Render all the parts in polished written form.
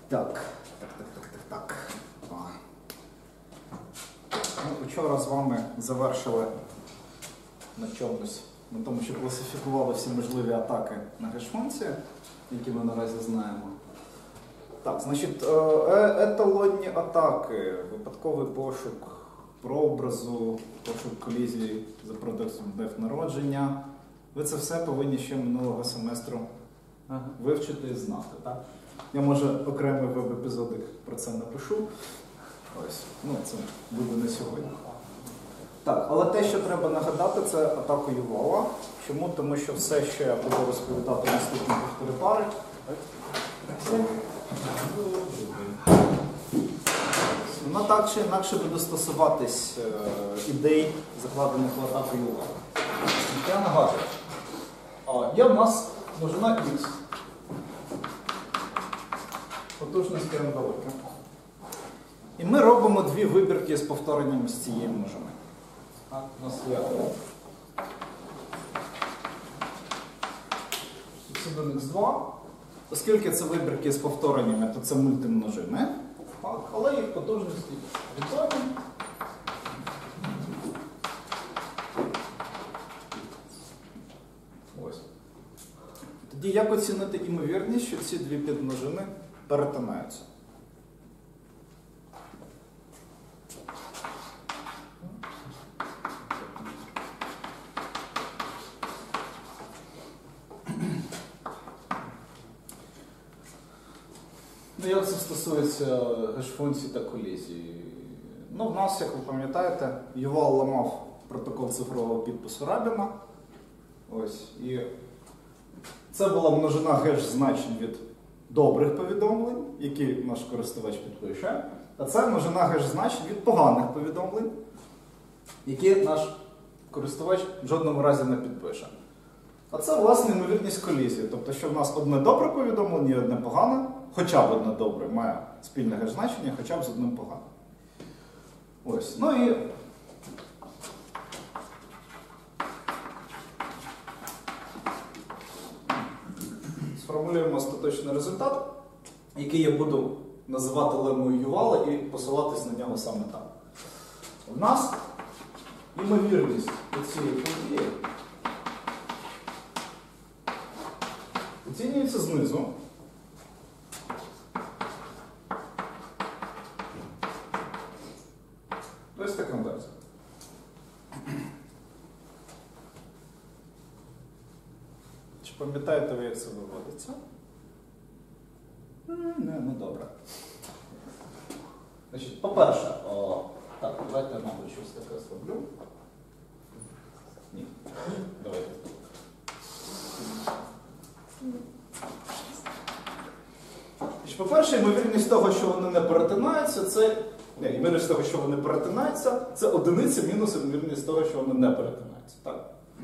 Так. Вчора з вами завершили на чомусь, на тому, що класифікували всі можливі атаки на геш-функції, які ми наразі знаємо. Так, значить, еталонні атаки, випадковий пошук прообразу, пошук колізії за продуктом днів народження. Ви це все повинні ще минулого семестру вивчити і знати, так? Я, може, окремий веб-епізодик про це напишу. Ось, ну, це буде не сьогодні. Так, але те, що треба нагадати, це атака Ювала. Чому? Тому що все ще буду розповідати наступні повтори пари. Вона так чи інакше буде стосуватись ідей, закладених в атаку Ювала. Я нагадую. Є в нас множина Х. Потужності n велика. І ми робимо дві вибірки з повторенням з цієї множини. У нас є x1, x2. Оскільки це вибірки з повтореннями, то це мультимножини. Але їх потужності відомі. Ось. Тоді як оцінити ймовірність, що ці дві підмножини перетинаються? Ну, як це стосується геш-функцій та колізії? Ну, в нас, як ви пам'ятаєте, Ювал ламав протокол цифрового підпису Рабіна. Ось. І це була множина геш-значень від добрих повідомлень, які наш користувач підпише. А це множина геш-значень від поганих повідомлень, які наш користувач в жодному разі не підпише. А це, власне, ймовірність колізії. Тобто, що в нас одне добре повідомлення і одне погане, хоча б одне добре має спільне геш-значення, хоча б з одним поганим. Ось. Ну і сформулюємо остаточний результат, який я буду називати лемою Ювала і посилатись на нього саме так. У нас ймовірність цієї події оцінюється знизу. Ось така конверсія. Чи пам'ятаєте ви, як це виводиться? Ну добре. Значить, по-перше, так, давайте я, мабуть, щось таке зроблю. Ні. Давайте. По-перше, ймовірність того, що вони не перетинаються, це... Ні, ймовірність того, що вони перетинаються, це одиниця мінус ймовірність того, що вони не перетинаються. Так?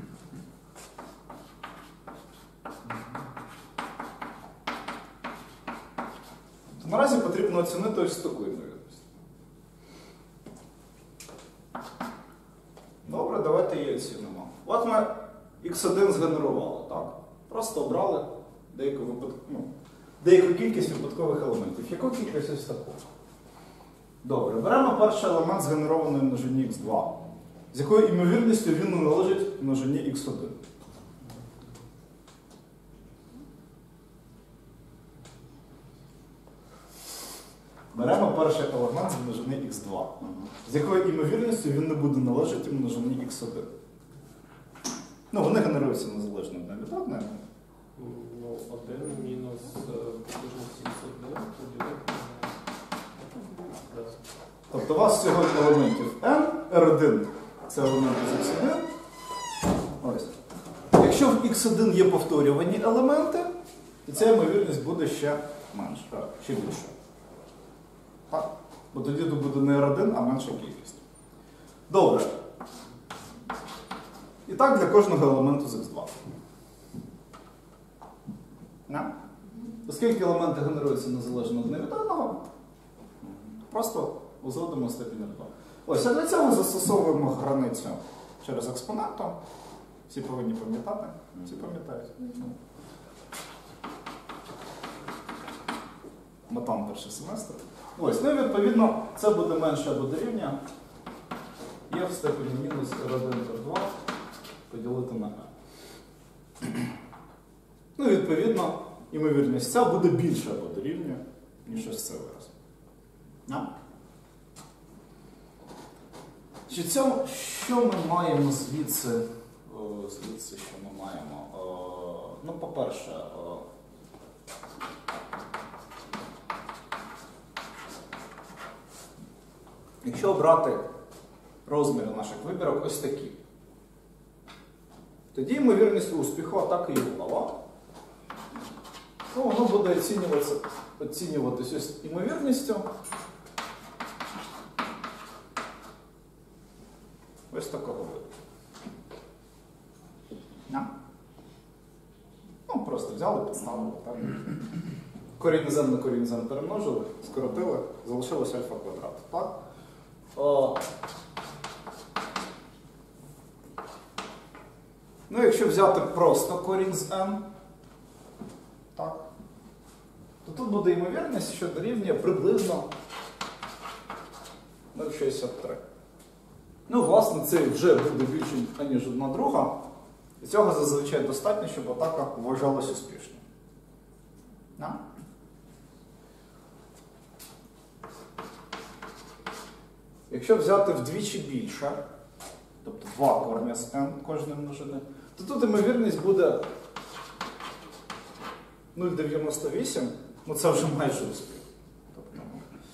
То наразі потрібно оцінити ось таку ймовірність. Добре, давайте її оцінимо. От ми x1 згенерували, так? Просто обрали деяку кількість випадкових елементів. Яку кількість ось таку? Добре, беремо перший елемент згенерованої множині x2. З якою ймовірністю він належить множині x1? Беремо перший елемент з множини x2. З якою ймовірністю він не буде належати множині x1? Ну, вони генеруються незалежно одне від одного. Ну, 1 мінус потужність x1 поділити. Тобто у вас всього елементів n, R1 це елементи з x1. Ось. Якщо в x1 є повторювані елементи, то ця ймовірність буде ще менша, ще більша. Так? Бо тоді тут буде не R1, а менша кількість. Добре. І так для кожного елементу з x2. Оскільки елементи генеруються незалежно одне від одного, просто узводимо степінь R2. Ось, а для цього застосовуємо границю через експонентом. Всі повинні пам'ятати. Всі пам'ятають. матан перший семестр. Ось, ну і відповідно це буде менше або дорівнює є в степені мінус R1, R2 поділити на n. Ну і відповідно ймовірність ця буде більше або дорівнює, ніж ось це вираз. Що ми маємо звідси? Що ми маємо? Ну, по-перше, якщо обрати розміри наших вибірок ось такі, тоді ймовірність успіху атаки Ювала, ну, воно буде оцінюватись ось ймовірністю ось такого виду. Ну, просто взяли, підставили, так? Корінь з n на корінь з n перемножили, скоротили, залишилось альфа квадрат, так? Ну, якщо взяти просто корінь з n, так, то тут буде ймовірність, що дорівнює приблизно 0,63. Ну, власне, це вже буде більше, аніж одна друга. І цього зазвичай достатньо, щоб атака вважалась успішною. Якщо взяти вдвічі більше, тобто 2 корня з n кожної множини, то тут ймовірність буде 0,98, ну це вже майже успіх. Тобто,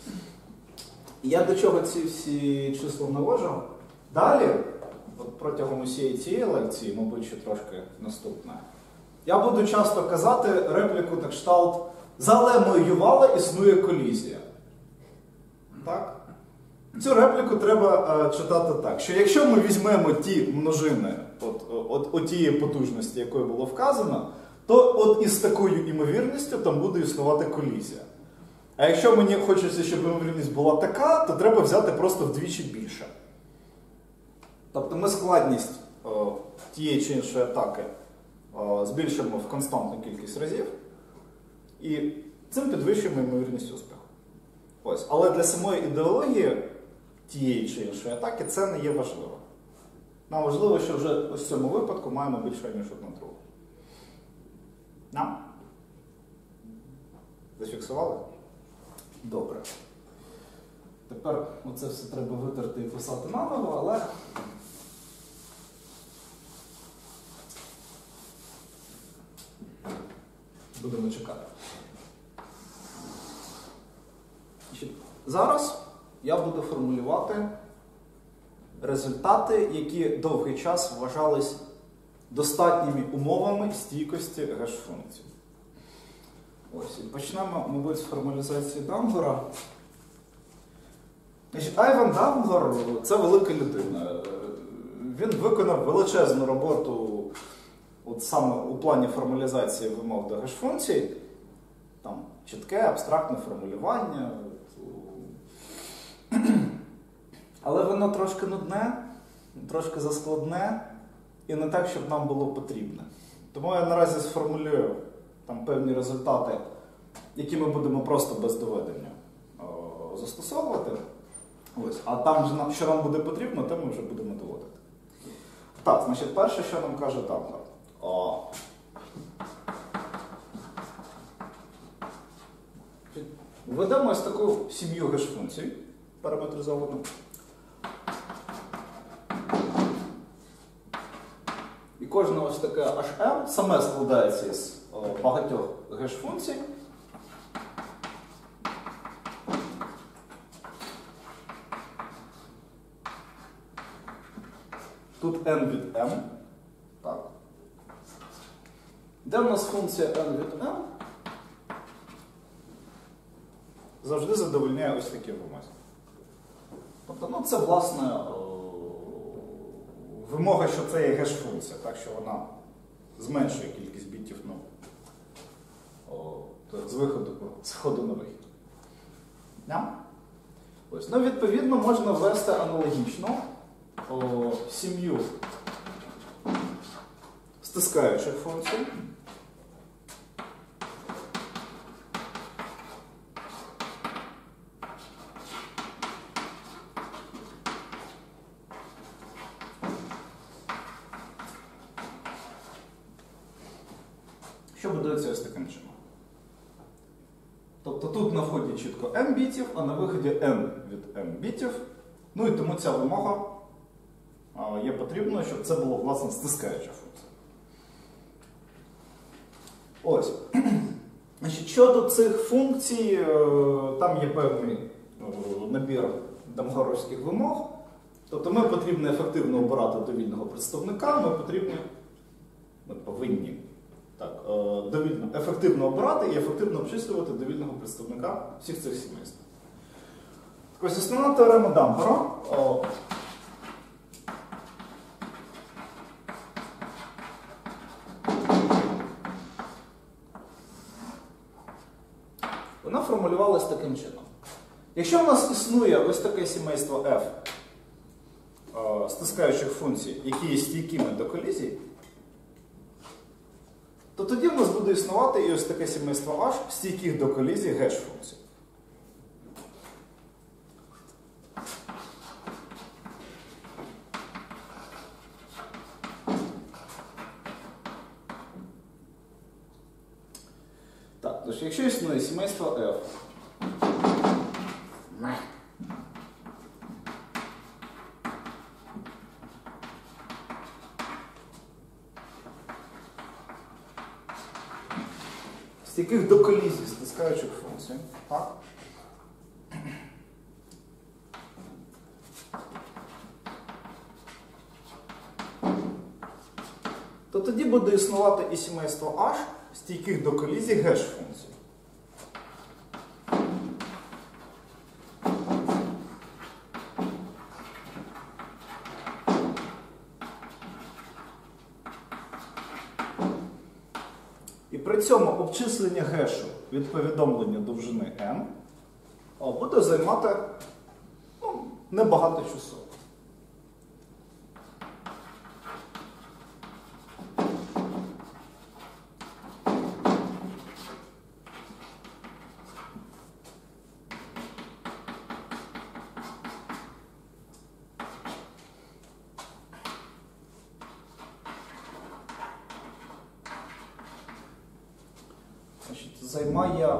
я до чого ці всі числа навожу? Далі, от протягом усієї цієї лекції, мабуть, ще трошки наступне, я буду часто казати репліку на кшталт «За лемою Ювала існує колізія». Так? Цю репліку треба читати так, що якщо ми візьмемо ті множини от тієї потужності, якою було вказано, то от із такою імовірністю там буде існувати колізія. А якщо мені хочеться, щоб імовірність була така, то треба взяти просто вдвічі більше. Тобто ми складність тієї чи іншої атаки збільшимо в константну кількість разів і цим підвищуємо ймовірність успіху. Ось. Але для самої ідеології тієї чи іншої атаки це не є важливо. Нам важливо, що вже ось в цьому випадку маємо більше, ніж одну другу. Зафіксували? Добре. Тепер оце все треба витерти і писати наново, але будемо чекати. Зараз я буду формулювати результати, які довгий час вважались достатніми умовами стійкості геш-функцій. Ось, і почнемо, мабуть, з формалізації Дамгора. Айван Дамгор – це велика людина. Він виконав величезну роботу от саме у плані формалізації вимог до геш-функцій. Там чітке, абстрактне формулювання. Але воно трошки нудне, трошки заскладне і не так, щоб нам було потрібно. Тому я наразі сформулюю там певні результати, які ми будемо просто без доведення застосовувати. Ось. А там, що нам буде потрібно, те ми вже будемо доводити. Так, значить, перше, що нам каже Дамгор. Введемо ось таку сім'ю геш-функцій параметризовану. І кожне ось таке HM саме складається з багатьох геш-функцій. Тут n від m. Так. Де в нас функція n від m? Завжди задовольняє ось такі вимоги. Тобто, ну, це, власне, вимога, що це є геш-функція, так, що вона зменшує кількість бітів, ну, з виходу, з входу на вихід. Ось. Ну, відповідно, можна ввести аналогічно сім'ю стискаючих функцій. що будується ось таким чином. Тобто тут на вході чітко m бітів, а на виході n від m бітів. Ну і тому ця вимога є потрібною, щоб це було, власне, стискаюча функція. Ось. Значить, щодо цих функцій, там є певний набір дамгаровських вимог. Тобто ми потрібно ефективно обирати довільного представника, ми повинні ефективно обирати і ефективно обчислювати довільного представника всіх цих сімейств. Так ось основна теорема Дамгара. Вона формулювалась таким чином. Якщо у нас існує ось таке сімейство f стискаючих функцій, які є стійкими до колізій, то тоді в нас буде існувати і ось таке сімейство h стійких до колізій геш-функцій. Так, тож, якщо існує сімейство f, стійких до колізій стискаючих функцій, так? То тоді буде існувати і сімейство h стійких до колізій геш-функцій. І при цьому обчислення гешу від повідомлення довжини n буде займати небагато часу. Займає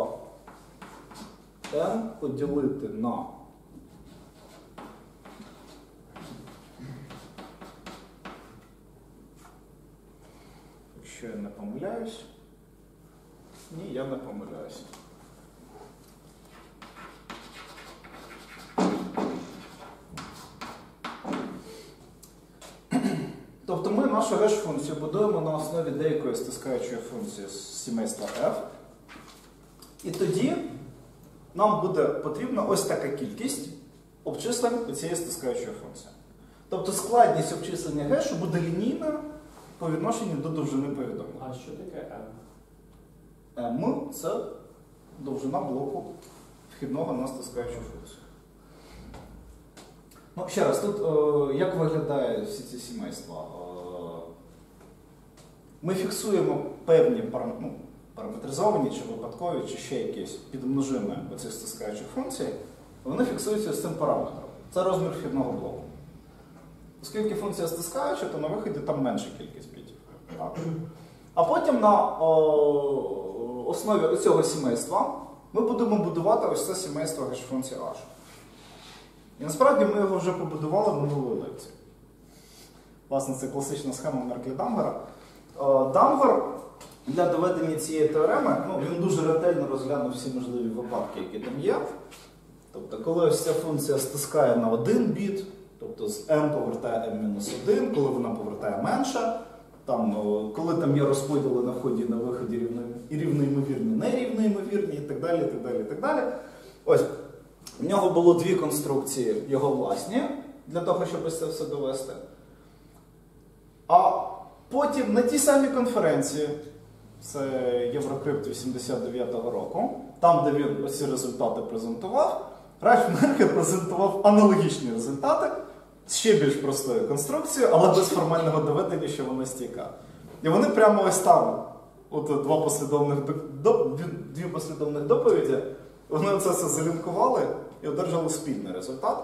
n поділити на якщо я не помиляюсь. Ні, я не помиляюсь. Тобто ми нашу геш-функцію будуємо на основі деякої стискаючої функції з сімейства f. І тоді нам буде потрібна ось така кількість обчислень цієї стискаючої функції. Тобто складність обчислення гешу буде лінійною по відношенню до довжини повідомлення. А що таке m? m – це довжина блоку вхідного на стискаючу функцію. Ну, ще раз, тут як виглядають всі ці сімейства? Ми фіксуємо певні параметризовані, чи випадкові, чи ще якісь підмножини оцих стискаючих функцій, вони фіксуються з цим параметром. Це розмір вхідного блоку. Оскільки функція стискаюча, то на виході там менша кількість бітів. А потім на основі цього сімейства ми будемо будувати ось це сімейство геш-функції h. І насправді ми його вже побудували в минулої лекції. Власне, це класична схема Мерклі-Дамгара. Дамгар для доведення цієї теореми, він дуже ретельно розглянув всі можливі випадки, які там є. Тобто, коли ось ця функція стискає на 1 біт, тобто з m повертає m-1, коли вона повертає менше, коли там є розподіли на вході і на виході рівноімовірні, нерівноімовірні і так далі, і так далі, і так далі. Ось, в нього було дві конструкції його власні, для того, щоб ось це все довести. А потім на тій самій конференції, це Єврокрипт 89-го року, там, де він ці результати презентував, Ральф Меркель презентував аналогічні результати з ще більш простою конструкцією, але без формального доведення, що вона стійка. І вони прямо ось там, дві послідовних доповіді, вони це все залінкували і одержали спільний результат.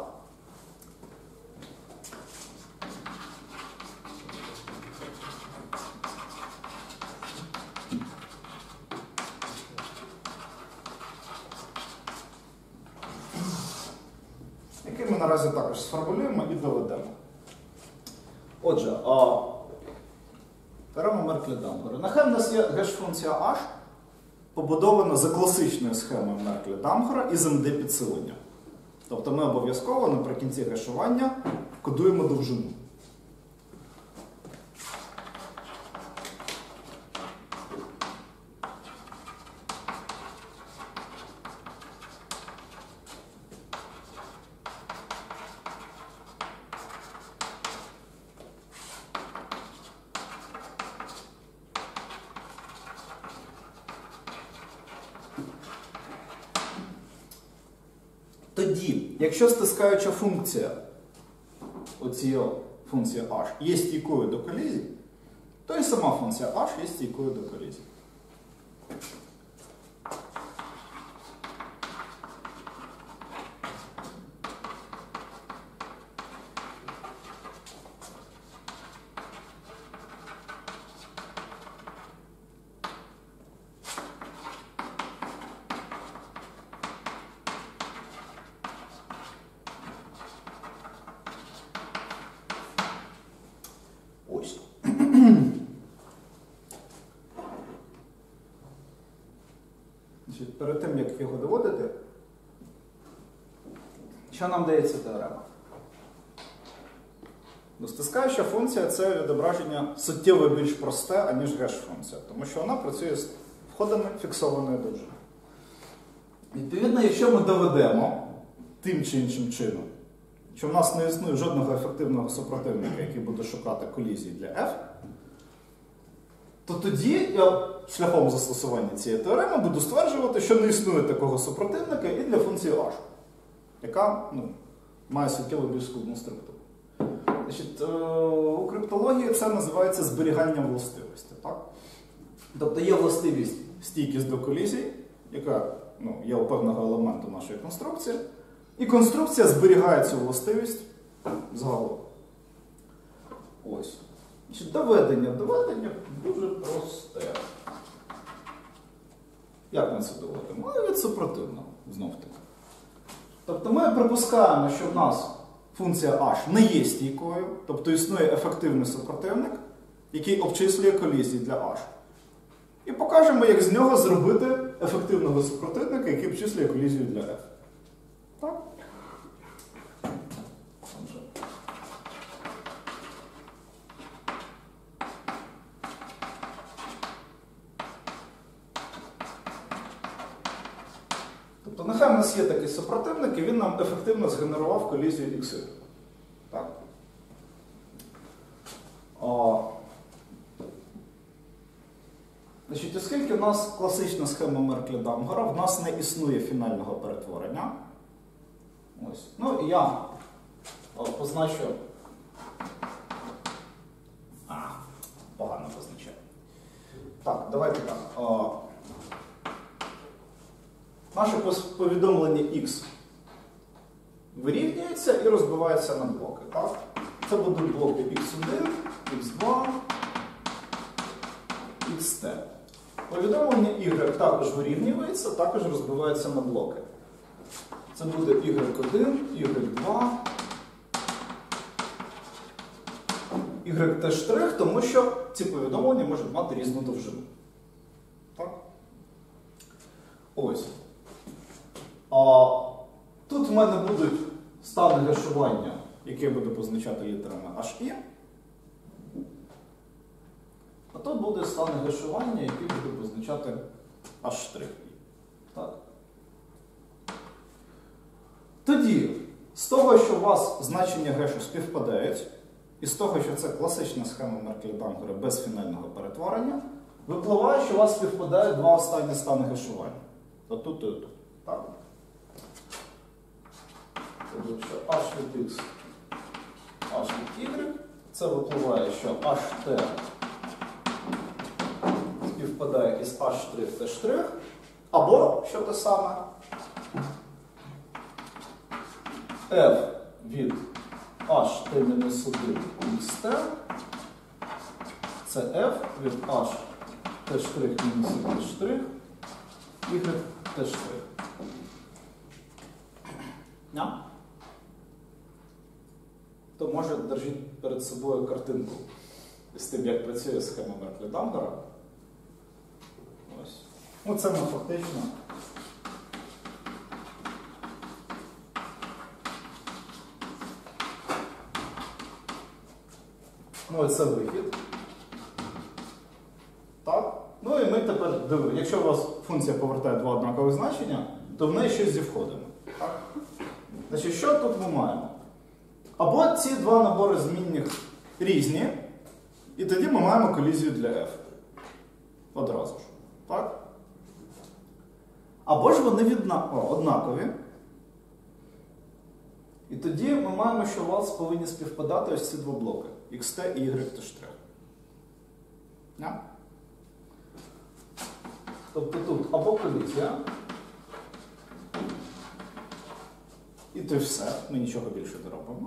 наразі також сформулюємо і доведемо. Отже, теорема Мерклі-Дамгера. Нехай в нас є геш-функція h, побудована за класичною схемою Мерклі-Дамгера із МД підсилення. Тобто ми обов'язково наприкінці гешування кодуємо довжину. Тоді, якщо стискаюча функція, оці функція h, є стійкою до колізії, то і сама функція h є стійкою до колізії. Ось. Перед тим, як його доводити, що нам дається теорема? Стискаюча функція – це відображення суттєво більш просте, аніж геш-функція, тому що вона працює з входами фіксованої довжини. Відповідно, якщо ми доведемо тим чи іншим чином, що в нас не існує жодного ефективного супротивника, який буде шукати колізії для f, то тоді я шляхом застосування цієї теореми буду стверджувати, що не існує такого супротивника і для функції h, яка має суттєво більш складну структуру. Значить, у криптології це називається зберіганням властивості. Так? Тобто є властивість стійкість до колізії, яка є у певного елементу нашої конструкції, і конструкція зберігає цю властивість загалом. Ось. Доведення дуже просте. Як ми це доводимо? Від супротивного, знов-таки. Тобто ми припускаємо, що в нас функція h не є стійкою, тобто існує ефективний супротивник, який обчислює колізії для h. І покажемо, як з нього зробити ефективного супротивника, який обчислює колізію для f. Так? Тобто, нехай в нас є такий супротивник, і він нам ефективно згенерував колізію x. Так? Значить, оскільки у нас класична схема Мерклі-Дамгера, в нас не існує фінального перетворення. Ось. І я позначу. Погано позначаю. Так, давайте так. Наше повідомлення x вирівнюється і розбивається на блоки. Так? Це будуть блоки x1, x2, xt. Повідомлення y також вирівнюється, також розбивається на блоки. Це буде y1, y2, yt', тому що ці повідомлення можуть мати різну довжину. Так? Ось. Тут в мене будуть стани гешування, які я буду позначати літерами HI. А тут буде стани гешування, які буду позначати H'. Так. Тоді, з того, що у вас значення гешу співпадають, і з того, що це класична схема Мерклі-Дамгера без фінального перетворення, випливає, що у вас співпадають два останні стани гешування. Тут і тут. Так? Тобто, що h від x, h від y, це випливає, що ht співпадає із h', або, що те саме, f від ht-1 xt, це f від h'-1 y'. хто може, держіть перед собою картинку з тим, як працює схема Мерклі-Дамгера. Ось. Ну, це ми фактично. Ну, це вихід. Так. Ну і ми тепер дивимося. Якщо у вас функція повертає два однакові значення, то в неї щось зі входами. Так? Значить, що тут ми маємо? Або ці два набори змінних різні, і тоді ми маємо колізію для f. Одразу ж. Так? Або ж вони однакові. І тоді ми маємо, що у вас повинні співпадати ось ці два блоки. xt і y'. Yeah? Тобто тут або колізія, і то й все, ми нічого більше не робимо.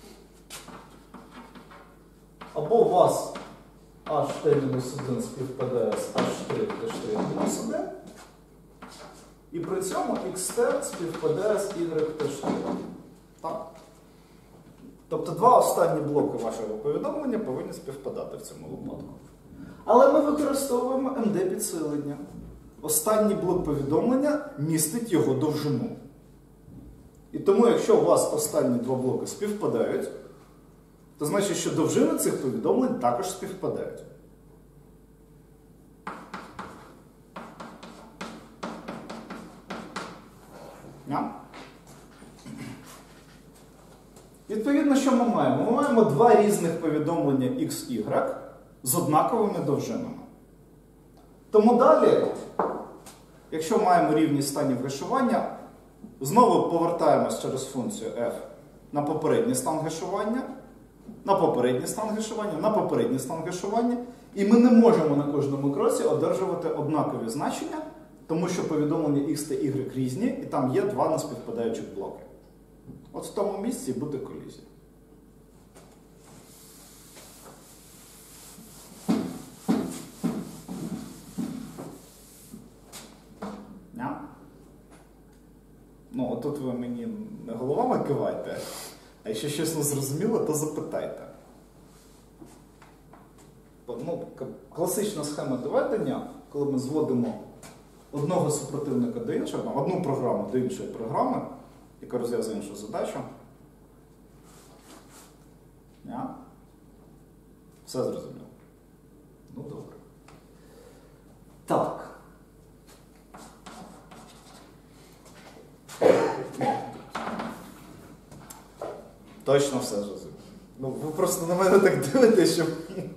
Або у вас ht-1 співпадає з h'-1. І при цьому xt співпадає з y'. Так? Тобто два останні блоки вашого повідомлення повинні співпадати в цьому випадку. Але ми використовуємо MD-підсилення. Останній блок повідомлення містить його довжину. І тому, якщо у вас останні два блоки співпадають, то значить, що довжини цих повідомлень також співпадають. Yeah? Відповідно, що ми маємо? Ми маємо два різних повідомлення x, y з однаковими довжинами. Тому далі, якщо маємо рівність станів гешування, знову повертаємось через функцію f на попередній стан гешування, на попередній стан гешування, на попередній стан гешування. І ми не можемо на кожному кроці одержувати однакові значення, тому що повідомлення x та y різні, і там є два неспівпадаючих блоки. От в тому місці буде колізія. Ну, отут ви мені не головами кивайте, а якщо щось не зрозуміло, то запитайте. Ну, класична схема доведення, коли ми зводимо одного супротивника до іншого, одну програму до іншої програми, яка розв'язує іншу задачу. Все зрозуміло? Ну, добре. Так. Точно все зрозуміло. Ну, ви просто на мене так дивитесь, що...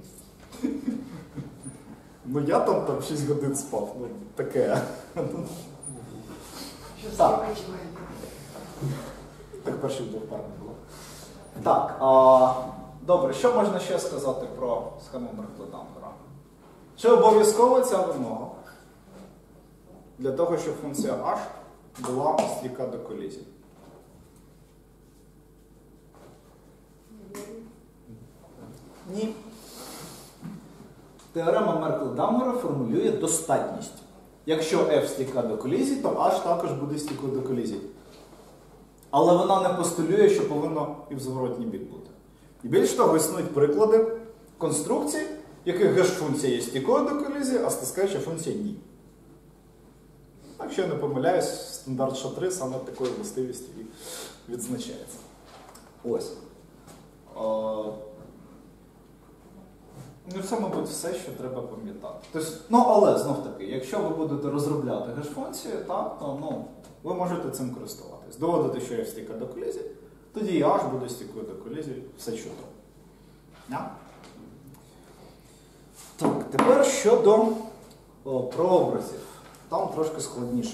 Ну, я там 6 годин спав. Ну, таке. Так. Так перший був парний було. Так, добре, що можна ще сказати про схему Мерклі-Дамгера? Чи обов'язково ця вимога для того, щоб функція h була стійка до колізії? Ні. Теорема Мерклі-Дамгера формулює достатність. Якщо f стійка до колізії, то h також буде стійкою до колізії. Але вона не постулює, що повинно і в зворотній бік бути. І більш того, існують приклади конструкцій, в яких геш-функція є стійкою до колізії, а стискаюча функція ні. Якщо я не помиляюсь, стандарт ША-3 саме такою властивістю відзначається. Ось. Ну, це, мабуть, все, що треба пам'ятати. Тобто, ну, але, знов-таки, якщо ви будете розробляти геш-функції, так, то ну, ви можете цим користуватись. Доводити, що є стійка до колізії, тоді і h буде стійкою до колізії, все чудово. Так, тепер щодо прообразів. Там трошки складніше.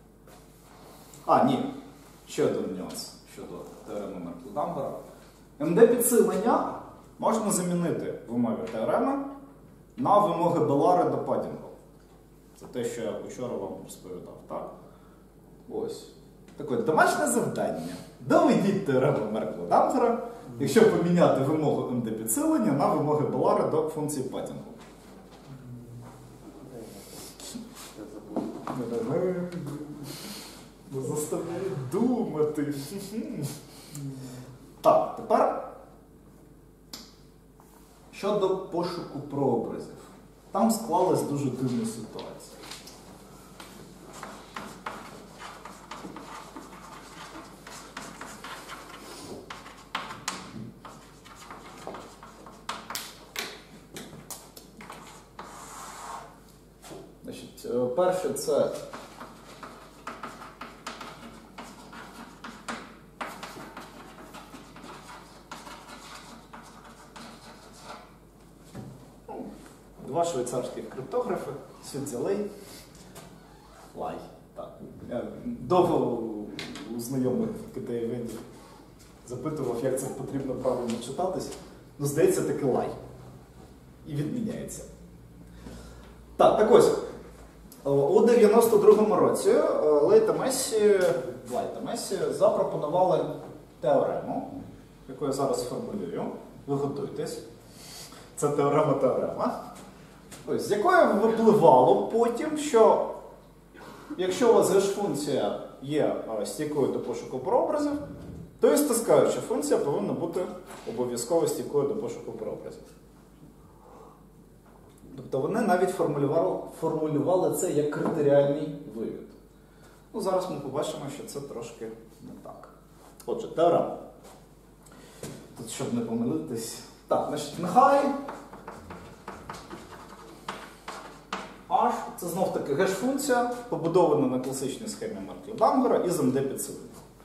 Ні, ще один нюанс щодо теореми Мерклі-Дамгера. МД-підсилення можна замінити в умові теореми на вимоги Белари до падінгу. Це те, що я вчора вам розповідав, так? Ось. Таке домашнє завдання. Доведіть теорему Мерклі-Дамгера, якщо поміняти вимогу МД-підсилення на вимоги Белари до функції падінгу. Заставляє думати. Так, тепер щодо пошуку прообразів. Там склалась дуже дивна ситуація. Значить, перше це два швейцарських криптографи, Свідзелей, Лай. Так. Я довго у знайомих китаєведів запитував, як це потрібно правильно читатись. Ну, здається, таки Лай. І відміняється. Так ось. У 92-му році Лай та Месі запропонували теорему, яку я зараз формулюю. Ви готуйтесь. Це теорема. Ось, з якої випливало потім, що якщо у вас геш-функція є стійкою до пошуку прообразів, то і стискаюча функція повинна бути обов'язково стійкою до пошуку прообразів. Тобто вони навіть формулювали це як критеріальний вивід. Ну, зараз ми побачимо, що це трошки не так. Отже, теорема. Тут, щоб не помилитись. Так, значить, нехай H – це знов-таки геш-функція, побудована на класичній схемі Меркель-Дамгера із МД підсилення.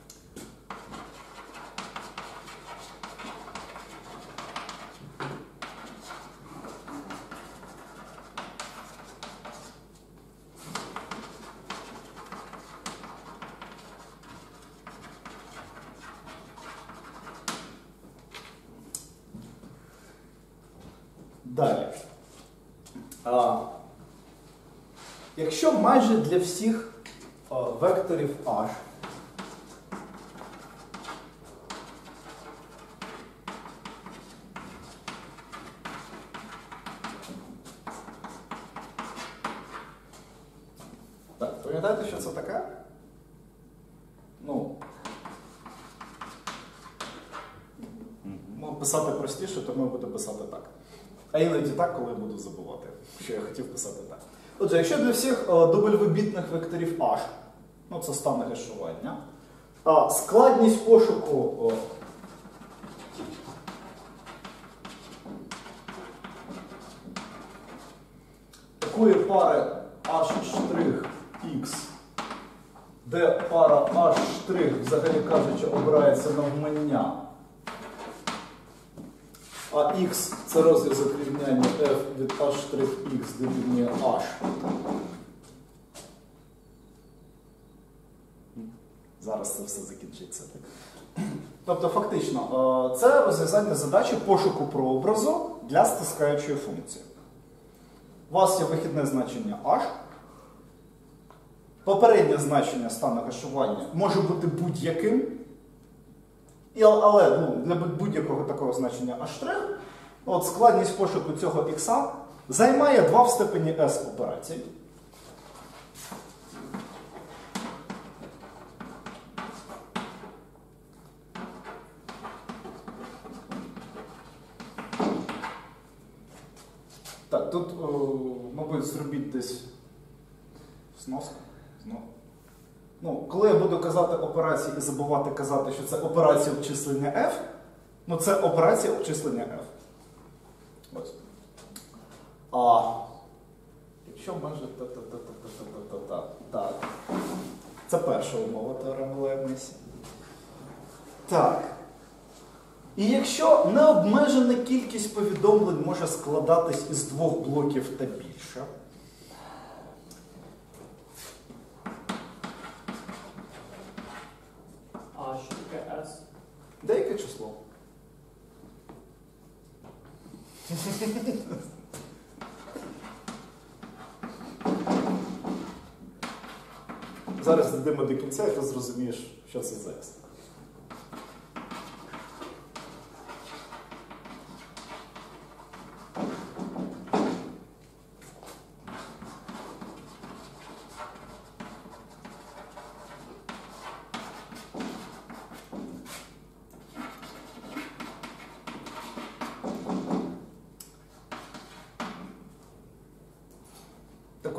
Далі. Якщо майже для всіх векторів H так, пам'ятаєте, що це таке? Ну, писати простіше, тому я буду писати так. А іноді так, коли я буду забувати, що я хотів писати так. Отже, якщо для всіх дубльвибітних векторів H, ну це стане гешування, складність пошуку такої пари H'(X), де пара H', взагалі кажучи, обирається навмання, а X – це розв'язок рівняння f від H'(X) дорівнює H. Зараз це все закінчиться. Тобто, фактично, це розв'язання задачі пошуку прообразу для стискаючої функції. У вас є вихідне значення H. Попереднє значення стану гешування може бути будь-яким. Але для будь-якого такого значення H', от складність пошуку цього x займає 2 в степені s операцій. Так, тут, мабуть, зробіть десь сноску. Ну, коли я буду казати операції і забувати казати, що це операція обчислення f, ну це операція обчислення f. Ось. Якщо майже так. Це перша умова теореми Лейбница. Так. І якщо необмежена кількість повідомлень може складатись із 2 блоків та більше, Що таке S? деяке число. Зараз дійдемо до кінця, і ти зрозумієш, що це за S.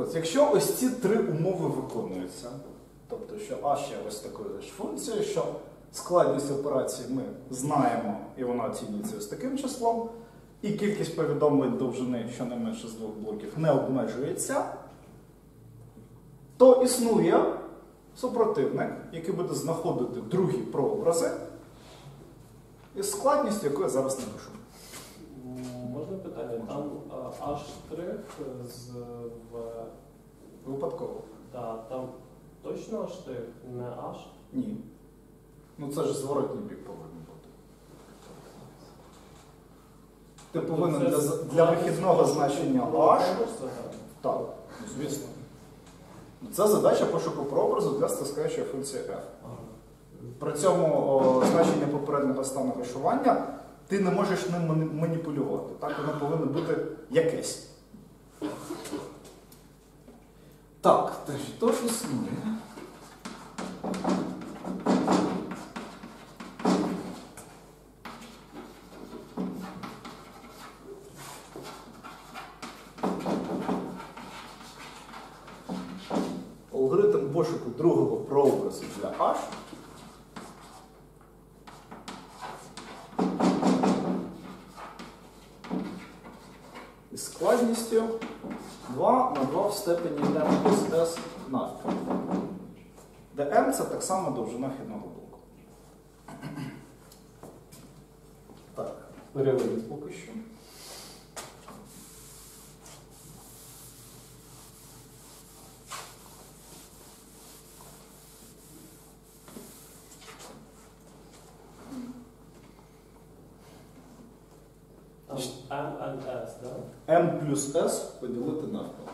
от, якщо ось ці три умови виконуються, тобто, що h є ось такою ж функцією, що складність операції ми знаємо, і вона оцінюється ось таким числом, і кількість повідомлень довжини щонайменше з двох блоків не обмежується, то існує супротивник, який буде знаходити другі прообрази із складністю, яку я зараз напишу. Можна питання? Там H' з Випадково. Да, там точно H', не H? Ні. Ну це ж зворотній бік повинен бути. Ти повинен для вихідного значення H. Так, звісно. Це задача пошуку прообразу для стискаючої функції f. При цьому значення попереднього стану гашування ти не можеш ним маніпулювати. Так, воно повинно бути якесь. Так, то ж існує. Алгоритм пошуку другого прообразу для H із складністю 2 на 2 в степені m плюс s навпіл, де m це так само довжина вхідного блоку. Так, переведіть поки що. Там M and S, да? m плюс s поділити навпіл.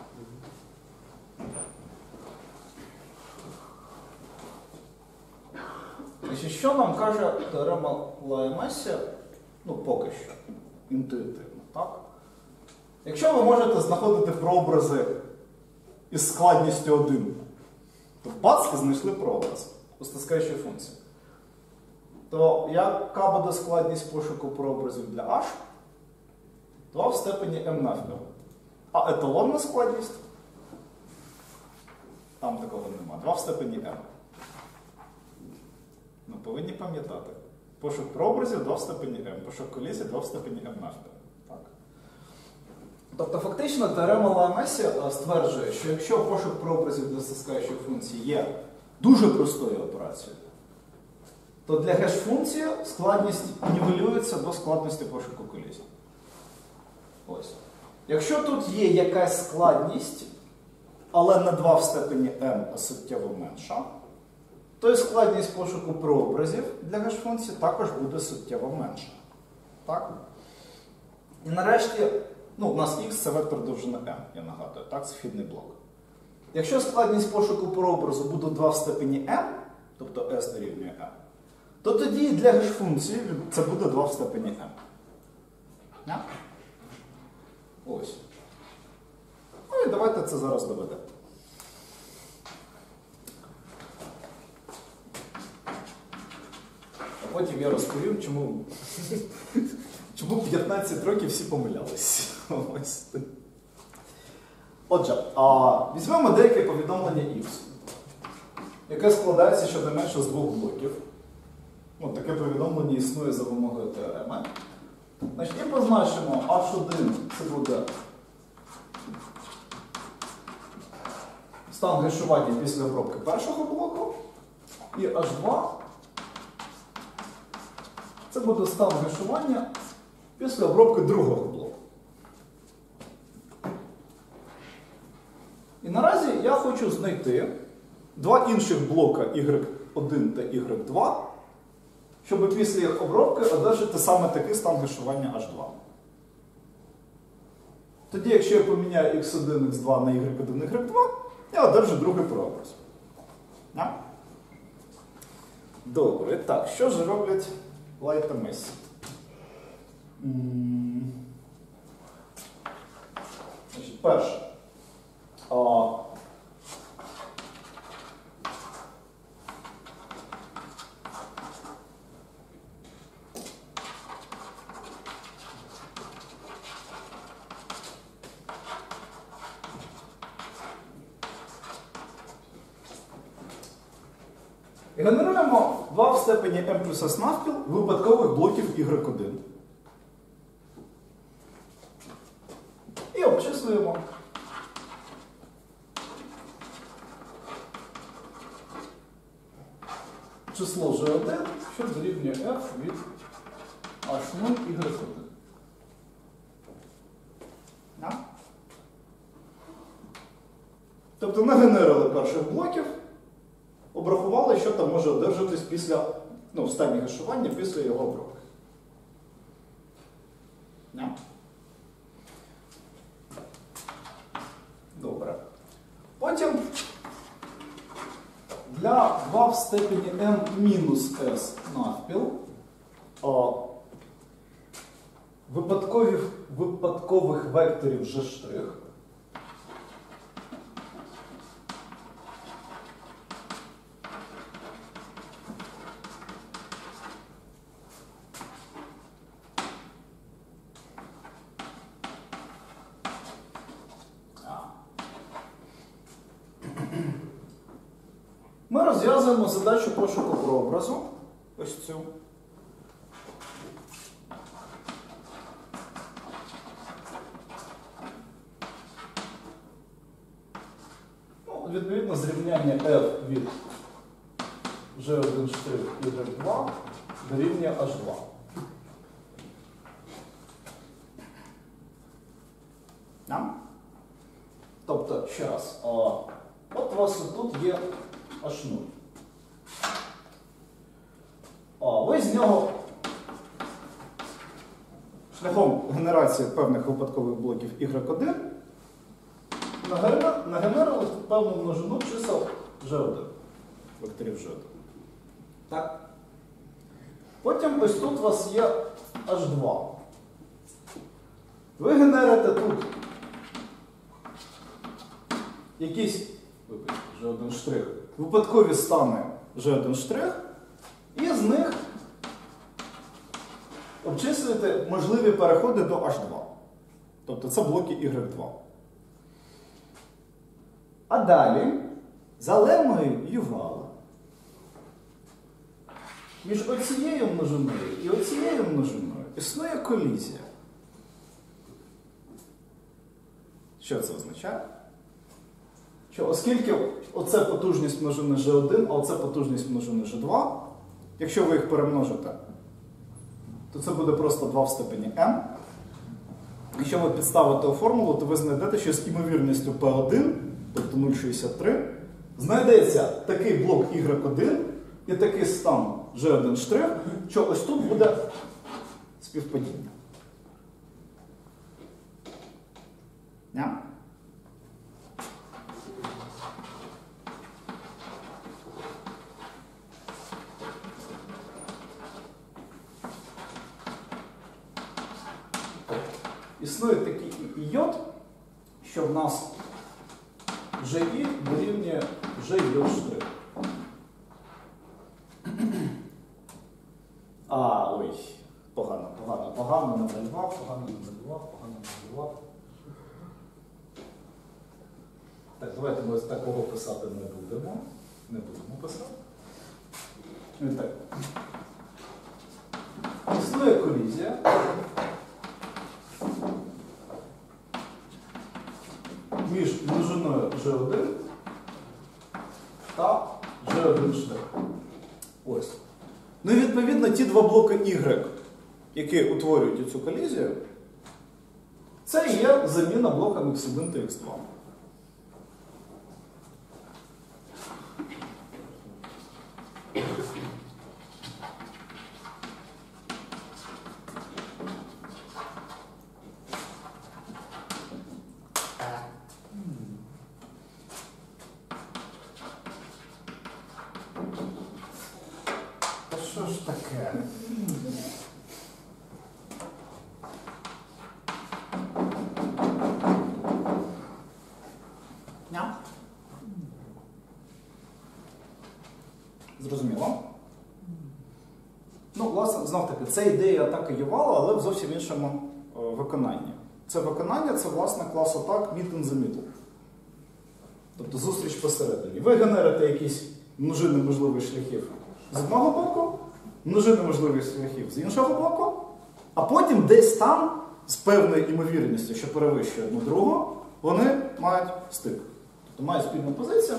Значить, що нам каже теорема Лаємеся? Ну, поки що, інтуїтивно, так? Якщо ви можете знаходити прообрази із складністю 1, то бац, і знайшли прообраз у стискаючої функції, то яка буде складність пошуку прообразів для H? 2 в степені m навпіл. А еталонна складність? Там такого нема. 2 в степені m. Ми повинні пам'ятати. Пошук прообразів 2 в степені m. Пошук колізії 2 в степені m навпіл. Так. Тобто фактично теорема Лаємеся стверджує, що якщо пошук прообразів для стискаючої функції є дуже простою операцією, то для геш-функції складність нівелюється до складності пошуку колізії. Ось. Якщо тут є якась складність, але не 2 в степені m, а суттєво менша, то і складність пошуку прообразів для геш-функції також буде суттєво менша. Так? І нарешті, у нас x це вектор довжини m, я нагадую, так, це вхідний блок. Якщо складність пошуку прообразу буде 2 в степені m, тобто s дорівнює m, то тоді для геш-функції це буде 2 в степені m. Yeah? Ось. Ну і давайте це зараз доведемо. А потім я розповім, чому 15 років всі помилялись. Ось. Отже, візьмемо деяке повідомлення X, яке складається щонайменше з двох блоків. Таке повідомлення існує за вимогою теореми. Значить, і позначимо H1 це буде стан гешування після обробки першого блоку, і H2 це буде стан гешування після обробки другого блоку. І наразі я хочу знайти два інших блока Y1 та Y2, щоб після їх обробки одержати саме такий стан гешування H2. Тоді, якщо я поміняю x1, x2 на y1, y2, я одержу другий прообраз. Добре, так, що ж роблять Лайт та Мессі? Значить, перше. Генеруємо 2 в степені m плюс s навпіл випадкових блоків y1. І обчислюємо число g1, що дорівнює f від h0 y1. Тобто нагенерили перших блоків, обрахували, що там може одержатись після, в стані гешування після його обробки. Добре. Потім для 2 в степені m мінус s навпіл випадкових векторів g'. Ми розв'язуємо задачу пошуку прообразу. Ось цю. Відповідно, зрівняння f від g1' y2 дорівнює h2. Тобто, ще раз, от у вас тут є h0. Ви з нього шляхом генерації певних випадкових блоків y1 нагенерили певну множину чисел g1, векторів g1. Так? Потім ось тут у вас є h2. Ви генерите тут якісь g1', випадкові стани g1', і з них обчислюєте можливі переходи до h2. Тобто це блоки y2. А далі, за леммою Ювала, між оцією множиною і оцією множиною існує колізія. Що це означає? Що оскільки оце потужність множини g1, а оце потужність множини g2, якщо ви їх перемножите, то це буде просто 2 в степені m. Якщо ви підставите у формулу, то ви знайдете, що з імовірністю P1, тобто 0,63, знайдеться такий блок y1 і такий стан g1', що ось тут буде співпадіння. Існує такий йод, що в нас GI дорівнює GY'. Ой, погано намалював. Так, давайте ми такого писати не будемо. Не будемо писати. І так. Існує колізія. Між множиною g1 та g1'. Ось. Ну і відповідно ті два блоки y, які утворюють цю колізію, це і є заміна блоками x1 та x2. Що ж таке? Зрозуміло? Ну, власне, знов-таки, це ідея атаки Ювала, але в зовсім іншому виконанні. Це виконання, це, власне, клас атак Meet in the Middle. Тобто зустріч посередині. Ви генерите якісь множини можливих шляхів з одного боку, множини можливих шляхів з іншого боку, а потім десь там, з певною імовірністю, що перевищує одну другу, вони мають стик. Тобто мають спільну позицію.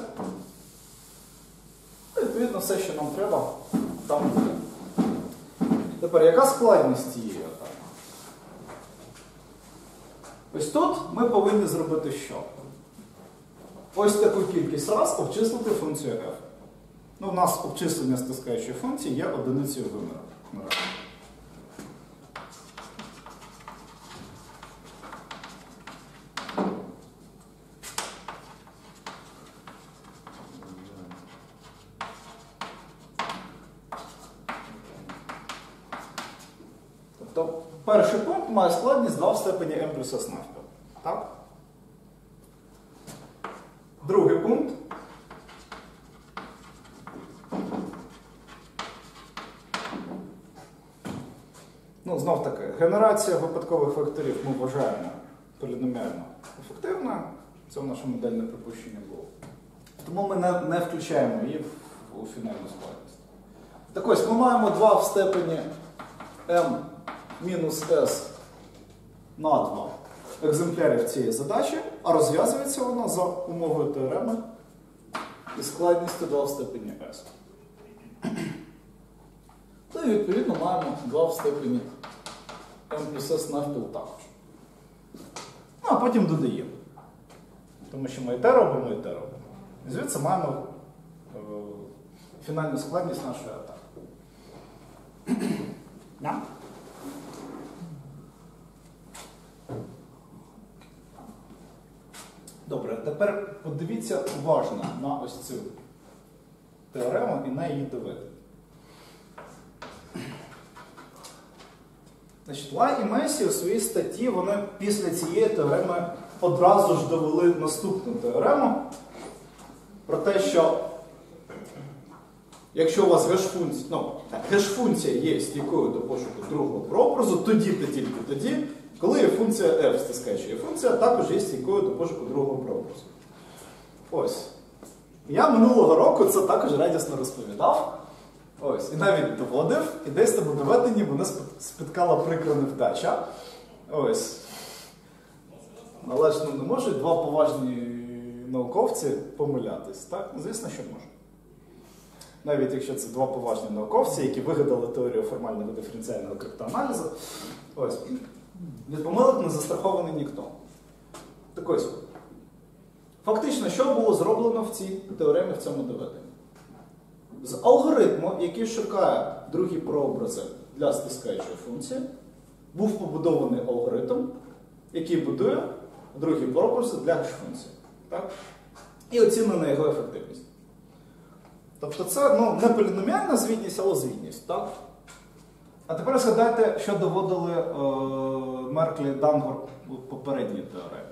І, відповідно, все, що нам треба, там буде. Тепер, яка складність цієї атаки? Ось тут ми повинні зробити що? Ось таку кількість раз обчислити функцію f. Ну, у нас обчислення стискаючої функції є одиницею виміру. Тобто, перший пункт має складність 2 в степені m плюс s навпіл. Так? Другий пункт. Ну, знов таки, генерація випадкових векторів ми вважаємо поліноміально ефективною. Це в наше модельне припущення було. Тому ми не включаємо її у фінальну складність. Так ось, ми маємо 2 в степені m мінус s на 2 екземплярів цієї задачі, а розв'язується вона за умовою теореми із складністю 2 в степені s. Ну і відповідно маємо 2 в степені m плюс s навпіл також. Ну, а потім додаємо. Тому що ми і те робимо, і те робимо. І звідси маємо фінальну складність нашої атаки. Yeah. Добре, тепер подивіться уважно на ось цю теорему і на її доведення. Значить, Лай і Месі у своїй статті вони після цієї теореми одразу ж довели наступну теорему про те, що якщо у вас геш-функція є стійкою до пошуку другого прообразу, тоді та тільки тоді, коли є функція f стискаюча функція, також є стійкою до пошуку другого прообразу. Ось. Я минулого року це також радісно розповідав. Ось. І навіть доводив, і десь там у доведенні мене спіткала прикра невдача. Ось. Але ж не можуть два поважні науковці помилятись, так? Звісно, що можуть. Навіть якщо це два поважні науковці, які вигадали теорію формального диференціального криптоаналізу, ось, від помилок не застрахований ніхто. Так ось, фактично, що було зроблено в цій теоремі, в цьому доведенні? З алгоритму, який шукає другі прообрази для стискаючої функції, був побудований алгоритм, який будує другі прообрази для геш-функції. Так? І оцінена його ефективність. Тобто це не поліноміальна звітність, але звітність. Так? А тепер згадайте, що доводили Мерклі і Дангор у попередній теоремі.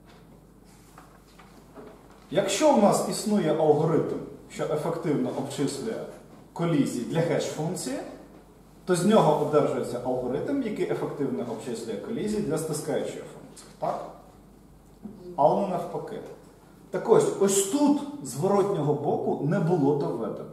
Якщо у нас існує алгоритм, що ефективно обчислює колізії для геш-функції, то з нього одержується алгоритм, який ефективно обчислює колізії для стискаючої функції. Так? Але не навпаки. Так ось тут зворотнього боку не було доведено.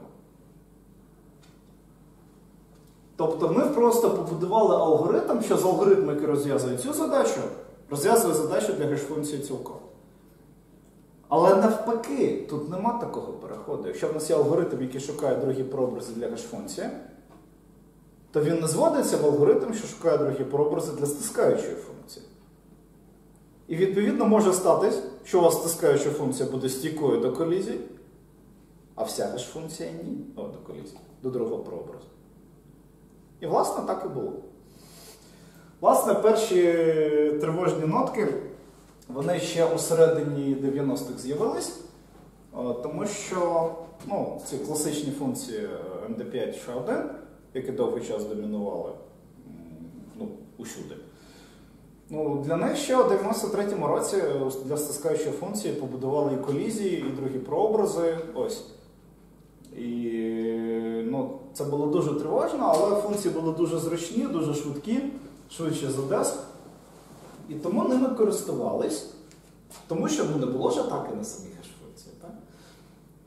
Тобто ми просто побудували алгоритм, що з алгоритму, який розв'язує цю задачу, розв'язує задачу для геш-функції цілком. Але навпаки, тут нема такого переходу. Якщо в нас є алгоритм, який шукає другі прообрази для геш-функції, то він не зводиться в алгоритм, що шукає другі прообрази для стискаючої функції. І відповідно може статись, що у вас стискаюча функція буде стійкою до колізій, а вся геш-функція ні до колізій, до другого прообразу. І власне так і було. Власне, перші тривожні нотки, вони ще у середині 90-х з'явились, тому що ці класичні функції MD5 Ш1, які довгий час домінували усюди, для них ще у 93-му році для стискаючої функції побудували і колізії, і другі прообрази. Ось. І це було дуже тривожно, але функції були дуже зручні, дуже швидкі, швидше за деск. І тому ними користувались, тому що не було ж атаки на самі геш-функції.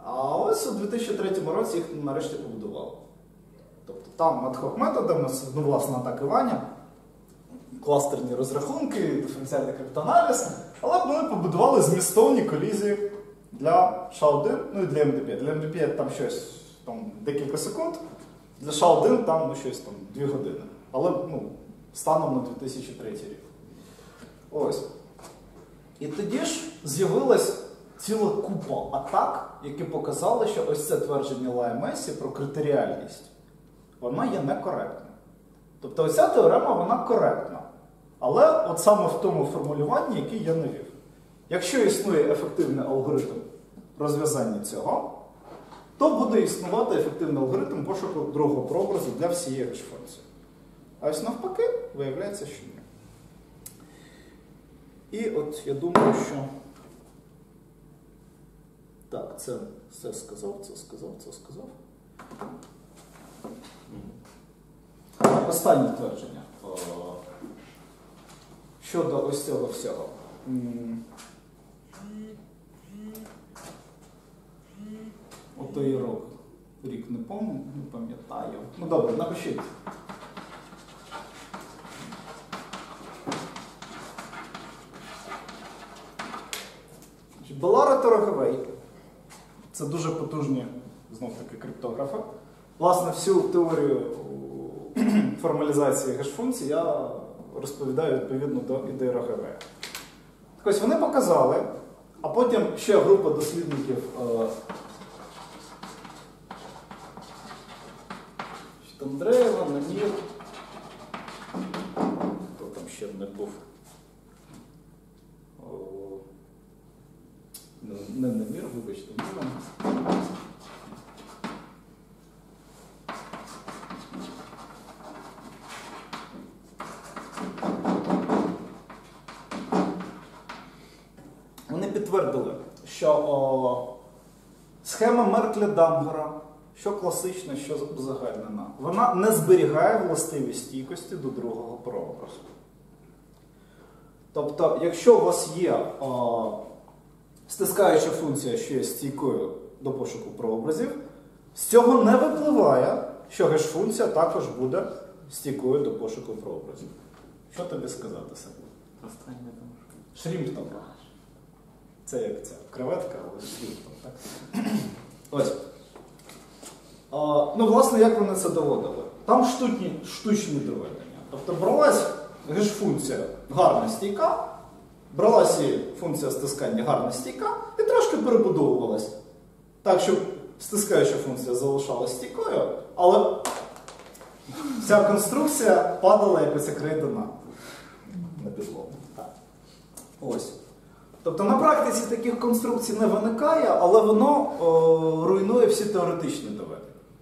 А ось у 2003 році їх нарешті побудували. Тобто там ad-hoc методами, ну, власне, атаки Ваня, кластерні розрахунки, диференціальний криптоаналіз, але вони побудували змістовні колізії для SHA-1, ну і для МДП. Для МДП там щось там, декілька секунд, для SHA-1 там ну, щось там 2 години. Але ну, станом на 2003 рік. Ось. І тоді ж з'явилась ціла купа атак, які показали, що ось це твердження Лая-Месі про критеріальність, воно є некоректним. Тобто оця теорема, вона коректна. Але от саме в тому формулюванні, яке я навів. Якщо існує ефективний алгоритм розв'язання цього, то буде існувати ефективний алгоритм пошуку другого прообразу для всієї геш-функції. А ось навпаки, виявляється, що ні. І от я думаю, що... Так, це сказав. Останнє твердження щодо ось цього всього. Отой рік не пам'ятаю. Ну добре, напишіть. Балара та Рогавей. Це дуже потужні, знов-таки, криптографи. Власне, всю теорію формалізації геш-функцій я розповідаю відповідно до ідеї Рогавея. Так ось вони показали, а потім ще група дослідників Андреєва, Намір. Хто там ще не був? Не Намір, вибачте, Мілан. Вони підтвердили, що схема Меркля-Дамгара, що класична, що узагальнена, вона не зберігає властиві стійкості до другого прообразу. Тобто, якщо у вас є стискаюча функція, що є стійкою до пошуку прообразів, з цього не випливає, що геш-функція також буде стійкою до пошуку прообразів. Що тобі сказати, Сергій? Шрімптон. Це як ця креветка, але шрімптон, так? Ось. Ну, власне, як вони це доводили? Там штучні доведення. Тобто бралась геш-функція гарна стійка, бралася функція стискання гарна стійка і трошки перебудовувалась. Так, щоб стискаюча функція залишалась стійкою, але вся конструкція падала як оця крейдана на підлогу. Ось. Тобто на практиці таких конструкцій не виникає, але воно руйнує всі теоретичні доведення.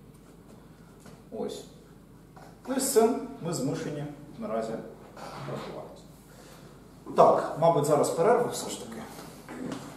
Ось. Ну і з цим ми змушені наразі рахувати. Так, мабуть, зараз перерву все ж таки.